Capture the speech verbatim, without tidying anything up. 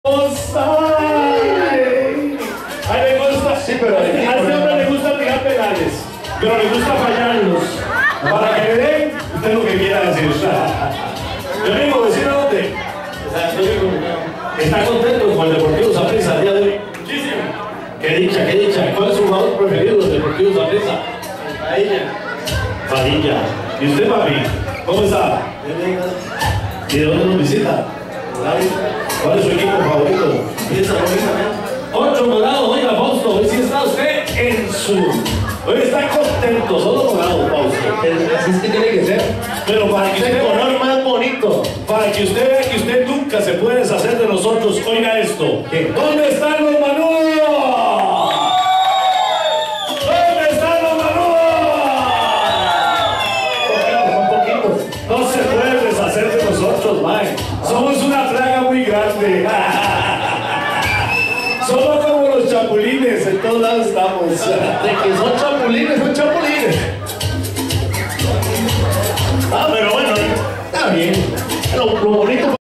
¡Ay! A él le gusta, sí, pero a este hombre le gusta tirar penales, pero le gusta fallarlos. Para que le den, usted lo que quiera decir. Yo digo, decir a dónde. ¿Está contento con el Deportivo Saprissa el día de hoy? Muchísimo. Qué dicha, qué dicha. ¿Cuál es su jugador preferido del Deportivo Saprissa? Fadilla. Fadilla. ¿Y usted, papi? ¿Cómo está? ¿Y de dónde nos visita? ¿Cuál es su equipo favorito? Ocho Morado, oiga Fausto, hoy sí está usted en su... Hoy está contento, solo Morado, Fausto. Así es que tiene que ser. Pero para que usted, color más bonito. Para que usted vea que usted nunca se puede deshacer de nosotros, oiga esto. ¿Qué? ¿Dónde están los manudos? ¿Dónde están los manudos? Son poquitos. No se puede deshacer de nosotros, man. Somos una plaga muy grande. Somos como los chapulines, en todos lados estamos. De que son chapulines.